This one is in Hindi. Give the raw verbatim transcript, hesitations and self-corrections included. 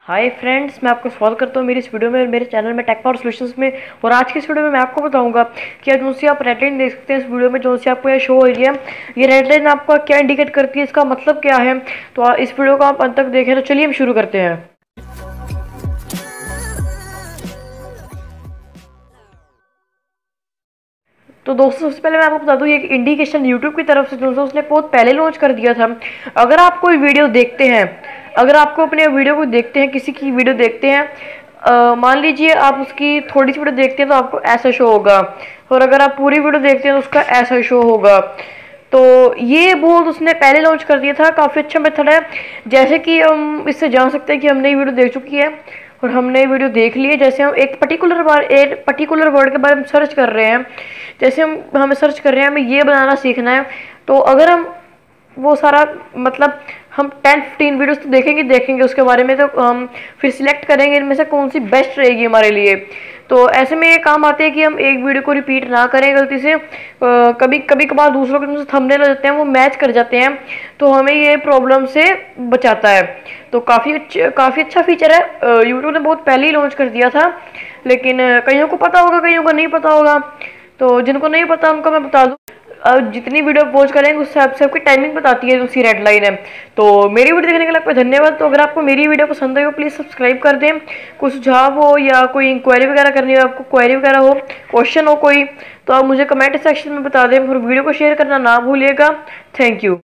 हाय फ्रेंड्स, मैं आपका स्वागत करता हूँ मेरी इस वीडियो में, मेरे चैनल में टेक पावर सॉल्यूशंस में। और आज की इस वीडियो में मैं आपको बताऊंगा कि जो सी आप रेड लाइन देख सकते हैं इस वीडियो में, जो सी आपको ये शो हो रही है, ये रेड लाइन आपका क्या इंडिकेट करती है, इसका मतलब क्या है। तो इस वीडियो को आप अंत तक देखें। तो चलिए हम शुरू करते हैं। तो दोस्तों, सबसे पहले मैं आपको बता दूं, ये इंडिकेशन यूट्यूब की तरफ से दोस्तों उसने बहुत पहले लॉन्च कर दिया था। अगर आप कोई वीडियो देखते हैं, अगर आपको अपने वीडियो को देखते हैं, किसी की वीडियो देखते हैं, अ, मान लीजिए आप उसकी थोड़ी सी वीडियो देखते हैं तो आपको ऐसा शो होगा, और अगर आप पूरी वीडियो देखते हैं तो उसका ऐसा शो होगा। तो ये बोल उसने पहले लॉन्च कर दिया था। काफ़ी अच्छा मेथड है। जैसे कि हम इससे जान सकते हैं कि हमने ये वीडियो देख चुकी है और हमने वीडियो देख ली है। जैसे हम एक पर्टिकुलर बार एक पर्टिकुलर वर्ड के बारे में सर्च कर रहे हैं, जैसे हम हमें सर्च कर रहे हैं, हमें ये बनाना सीखना है। तो अगर हम वो सारा मतलब हम टेन फिफ्टीन वीडियोस तो देखेंगे देखेंगे उसके बारे में, तो हम फिर सिलेक्ट करेंगे इनमें से कौन सी बेस्ट रहेगी हमारे लिए। तो ऐसे में ये काम आते हैं कि हम एक वीडियो को रिपीट ना करें गलती से। आ, कभी कभी कभार दूसरों के थंबनेल हो जाते हैं, वो मैच कर जाते हैं, तो हमें ये प्रॉब्लम से बचाता है। तो काफ़ी अच्छा काफ़ी अच्छा फीचर है। यूट्यूब ने बहुत पहले ही लॉन्च कर दिया था, लेकिन कईयों को पता होगा, कईयों को नहीं पता होगा। तो जिनको नहीं पता उनको मैं बता दूं, अब जितनी वीडियो पहुंच करेंगे उससे आप सबकी टाइमिंग बताती है, उसी रेड लाइन है। तो मेरी वीडियो देखने के लिए आपका धन्यवाद। तो अगर आपको मेरी वीडियो पसंद आई हो, प्लीज़ सब्सक्राइब कर दें। कोई सुझाव हो या कोई इंक्वायरी वगैरह करनी हो, आपको क्वेरी वगैरह हो, क्वेश्चन हो कोई, तो आप मुझे कमेंट सेक्शन में बता दें। और वीडियो को शेयर करना ना भूलिएगा। Thank you.